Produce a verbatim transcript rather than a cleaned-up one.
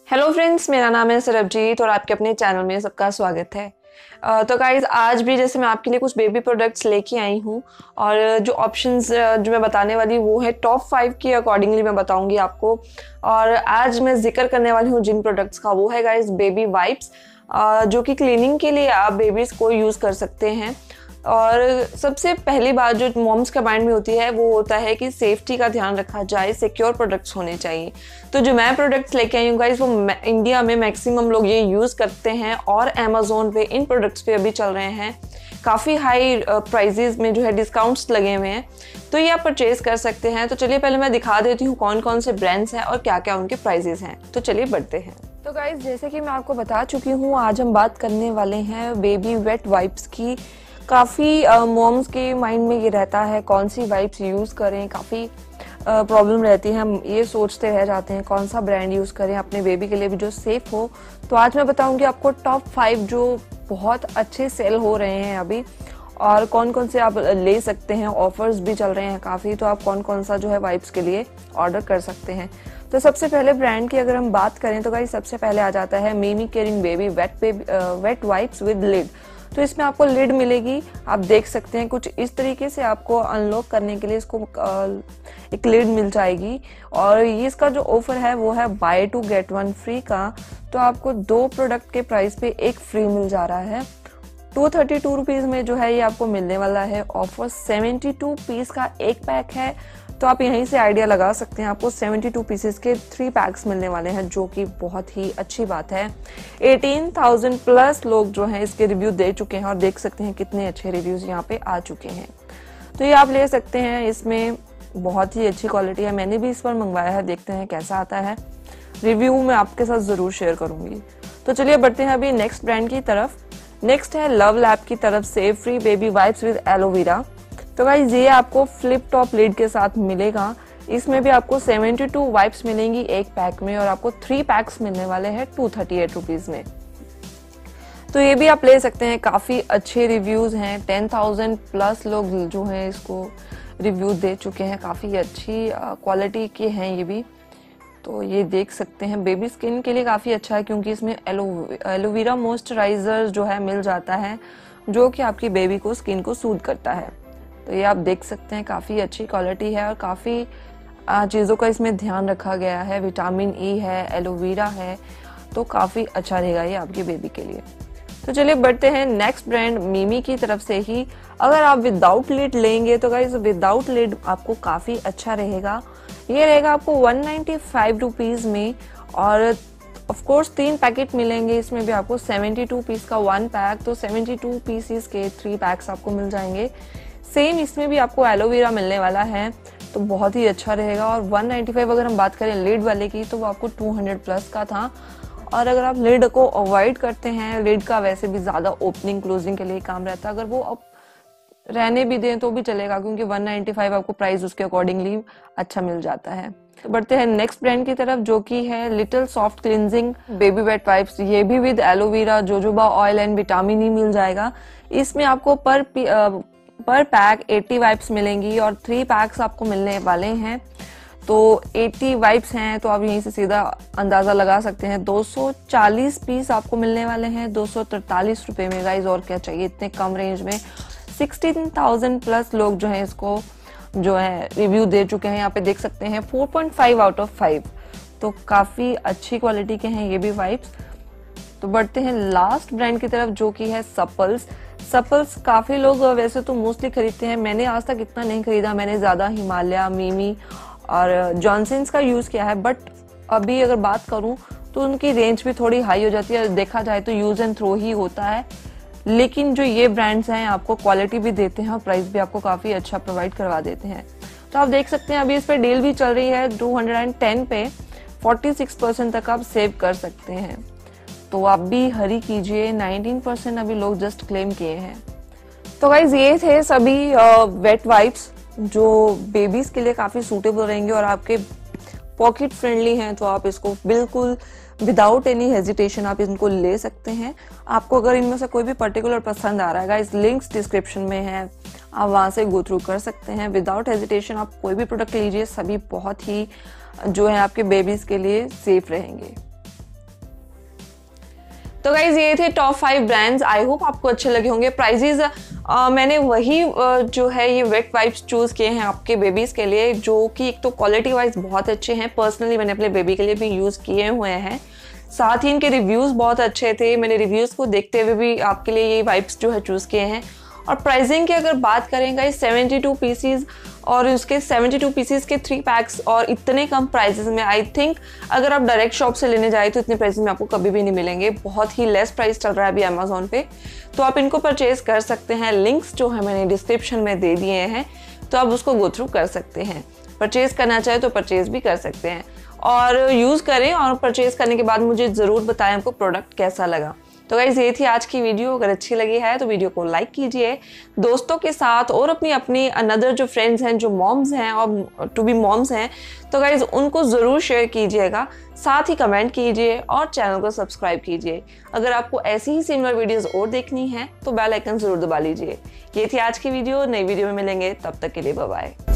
Hello friends, मेरा नाम है सरबजीत और आपके अपने चैनल में सबका स्वागत है। अ, तो गाइज आज भी जैसे मैं आपके लिए कुछ बेबी प्रोडक्ट्स लेके आई हूँ और जो ऑप्शंस जो मैं बताने वाली वो है टॉप फाइव के अकॉर्डिंगली मैं बताऊंगी आपको। और आज मैं जिक्र करने वाली हूँ जिन प्रोडक्ट्स का वो है गाइज बेबी वाइप्स, जो कि क्लीनिंग के लिए आप बेबीज को यूज़ कर सकते हैं। और सबसे पहली बात जो मॉम्स के माइंड में होती है वो होता है कि सेफ्टी का ध्यान रखा जाए, सिक्योर प्रोडक्ट्स होने चाहिए। तो जो मैं प्रोडक्ट्स लेके आई हूँ गाइस वो इंडिया में मैक्सिमम लोग ये यूज़ करते हैं और अमेज़ोन पे इन प्रोडक्ट्स पे अभी चल रहे हैं। काफ़ी हाई प्राइजेज में जो है डिस्काउंट्स लगे हुए हैं, तो ये आप परचेज कर सकते हैं। तो चलिए पहले मैं दिखा देती हूँ कौन कौन से ब्रांड्स हैं और क्या क्या उनके प्राइजेज हैं। तो चलिए बढ़ते हैं। तो गाइस जैसे कि मैं आपको बता चुकी हूँ, आज हम बात करने वाले हैं बेबी वेट वाइप्स की। काफ़ी मॉम्स के माइंड में ये रहता है कौन सी वाइप्स यूज़ करें, काफ़ी प्रॉब्लम रहती है, हम ये सोचते रह जाते हैं कौन सा ब्रांड यूज़ करें अपने बेबी के लिए भी जो सेफ़ हो। तो आज मैं बताऊंगी आपको टॉप फाइव जो बहुत अच्छे सेल हो रहे हैं अभी और कौन कौन से आप ले सकते हैं। ऑफर्स भी चल रहे हैं काफ़ी, तो आप कौन कौन सा जो है वाइप्स के लिए ऑर्डर कर सकते हैं। तो सबसे पहले ब्रांड की अगर हम बात करें तो गाइस सबसे पहले आ जाता है MeeMee caring baby wet wet wipes with lid. तो इसमें आपको लिड मिलेगी, आप देख सकते हैं कुछ इस तरीके से आपको अनलॉक करने के लिए इसको एक लिड मिल जाएगी। और ये इसका जो ऑफर है वो है buy two get one free का। तो आपको दो प्रोडक्ट के प्राइस पे एक फ्री मिल जा रहा है। टू थर्टी टू रुपीज में जो है ये आपको मिलने वाला है। ऑफर सेवेंटी टू पीस का एक पैक है, तो आप यहीं से आइडिया लगा सकते हैं आपको सेवेंटी टू पीसेस के थ्री पैक्स मिलने वाले हैं, जो कि बहुत ही अच्छी बात है। अठारह हज़ार प्लस लोग जो हैं इसके रिव्यू दे चुके हैं और देख सकते हैं कितने अच्छे रिव्यूज यहाँ पे आ चुके हैं। तो ये आप ले सकते हैं, इसमें बहुत ही अच्छी क्वालिटी है। मैंने भी इस पर मंगवाया है, देखते हैं कैसा आता है। रिव्यू मैं आपके साथ जरूर शेयर करूंगी। तो चलिए बढ़ते हैं अभी नेक्स्ट ब्रांड की तरफ। नेक्स्ट है लव लैब की तरफ से free baby wipes with aloe vera. तो गाइस ये आपको फ्लिप टॉप लिड के साथ मिलेगा। इसमें भी आपको सेवेंटी टू वाइप्स मिलेंगी एक पैक में और आपको थ्री पैक्स मिलने वाले हैं टू थर्टी एट रुपीज में। तो ये भी आप ले सकते हैं, काफी अच्छे रिव्यूज हैं। टेन थाउजेंड प्लस लोग जो हैं इसको रिव्यू दे चुके हैं, काफी अच्छी क्वालिटी के हैं ये भी। तो ये देख सकते हैं बेबी स्किन के लिए काफी अच्छा है, क्योंकि इसमें एलो एलोवेरा मॉइस्चराइजर जो है मिल जाता है, जो कि आपकी बेबी को स्किन को सूद करता है। तो ये आप देख सकते हैं काफ़ी अच्छी क्वालिटी है और काफ़ी चीज़ों का इसमें ध्यान रखा गया है। विटामिन ई है, एलोवेरा है, तो काफ़ी अच्छा रहेगा ये आपकी बेबी के लिए। तो चलिए बढ़ते हैं नेक्स्ट ब्रांड मिमी की तरफ से ही। अगर आप विदाउट लिड लेंगे तो गाइस विदाउट लिड आपको काफ़ी अच्छा रहेगा। ये रहेगा आपको वन नाइन्टी फाइव रुपीज़ में और ऑफ कोर्स तीन पैकेट मिलेंगे। इसमें भी आपको सेवेंटी टू पीस का वन पैक, तो सेवेंटी टू पीसेस के थ्री पैक्स आपको मिल जाएंगे। सेम इसमें भी आपको एलोवेरा मिलने वाला है, तो बहुत ही अच्छा रहेगा। और वन नाइन्टी फाइव अगर हम बात करें लिड वाले की तो वो आपको टू हंड्रेड प्लस का था। और अगर आप लिड को अवॉइड करते हैं, लिड का वैसे भी ज़्यादा ओपनिंग क्लोजिंग के लिए काम रहता है, अगर वो अब रहने भी दें तो भी चलेगा, क्योंकि वन नाइन्टी फाइव आपको प्राइस उसके अकॉर्डिंगली अच्छा मिल जाता है। तो बढ़ते हैं नेक्स्ट ब्रांड की तरफ, जो कि है little soft cleansing baby wet wipes. ये भी with aloe vera, jojoba oil and vitamin E मिल जाएगा। इसमें आपको पर पर पैक अस्सी वाइप्स मिलेंगी और थ्री पैक्स आपको मिलने वाले हैं। तो अस्सी वाइप्स हैं, तो आप यहीं से सीधा अंदाजा लगा सकते हैं। दो सौ चालीस पीस आपको मिलने वाले हैं दो सौ तैंतालीस रुपए में। गाइस और क्या चाहिए इतने कम रेंज में। सोलह हज़ार प्लस लोग जो हैं इसको जो है रिव्यू दे चुके हैं। यहाँ पे देख सकते हैं four point five out of five, तो काफी अच्छी क्वालिटी के हैं ये भी वाइप्स। तो बढ़ते हैं लास्ट ब्रांड की तरफ, जो कि है सपल्स। सपल्स काफी लोग वैसे तो मोस्टली खरीदते हैं, मैंने आज तक इतना नहीं खरीदा। मैंने ज्यादा हिमालय, मिमी और जॉनसन्स का यूज किया है, बट अभी अगर बात करूं तो उनकी रेंज भी थोड़ी हाई हो जाती है। देखा जाए तो यूज एंड थ्रो ही होता है, लेकिन जो ये ब्रांड्स हैं आपको क्वालिटी भी देते हैं और प्राइस भी आपको काफी अच्छा प्रोवाइड करवा देते हैं। तो आप देख सकते हैं अभी इस पे डील भी चल रही है, टू हंड्रेड टेन पे फोर्टी सिक्स परसेंट तक आप सेव कर सकते हैं। तो आप भी हरी कीजिए, नाइनटीन परसेंट अभी लोग जस्ट क्लेम किए हैं। तो गाइज ये थे सभी वेट वाइप्स जो बेबीज के लिए काफी सूटेबल रहेंगे और आपके पॉकेट फ्रेंडली हैं, तो आप इसको बिल्कुल विदाउट एनी हेजिटेशन आप इनको ले सकते हैं। आपको अगर इनमें से कोई भी पर्टिकुलर पसंद आ रहा है गाइस, लिंक्स डिस्क्रिप्शन में है, आप वहां से गो थ्रू कर सकते हैं। विदाउट हेजिटेशन आप कोई भी प्रोडक्ट लीजिए, सभी बहुत ही जो है आपके बेबीज के लिए सेफ रहेंगे। तो गाइज ये थे top five brands, I hope आपको अच्छे लगे होंगे। प्राइजेज मैंने वही uh, जो है ये वेट वाइप्स चूज़ किए हैं आपके बेबीज़ के लिए, जो कि एक तो क्वालिटी वाइज बहुत अच्छे हैं। पर्सनली मैंने अपने बेबी के लिए भी यूज़ किए हुए हैं, साथ ही इनके रिव्यूज़ बहुत अच्छे थे। मैंने रिव्यूज़ को देखते हुए भी आपके लिए ये वाइप्स जो है चूज़ किए हैं। और प्राइसिंग की अगर बात करें गाइस, सेवेंटी टू पीसीज और उसके सेवेंटी टू पीसीज के थ्री पैक्स और इतने कम प्राइसेस में, आई थिंक अगर आप डायरेक्ट शॉप से लेने जाए तो इतने प्राइसेस में आपको कभी भी नहीं मिलेंगे। बहुत ही लेस प्राइस चल रहा है अभी अमेजोन पे, तो आप इनको परचेज कर सकते हैं। लिंक्स जो है मैंने डिस्क्रिप्शन में दे दिए हैं, तो आप उसको गो थ्रू कर सकते हैं। परचेज करना चाहे तो परचेज भी कर सकते हैं और यूज़ करें, और परचेज करने के बाद मुझे ज़रूर बताएं आपको प्रोडक्ट कैसा लगा। तो गाइस ये थी आज की वीडियो। अगर अच्छी लगी है तो वीडियो को लाइक कीजिए दोस्तों के साथ, और अपनी अपनी अनदर जो फ्रेंड्स हैं जो मॉम्स हैं और टू बी मॉम्स हैं, तो गाइस उनको ज़रूर शेयर कीजिएगा। साथ ही कमेंट कीजिए और चैनल को सब्सक्राइब कीजिए। अगर आपको ऐसी ही सिमिलर वीडियोस और देखनी है तो बेल आइकन ज़रूर दबा लीजिए। ये थी आज की वीडियो, नई वीडियो में मिलेंगे, तब तक के लिए बाय बाय।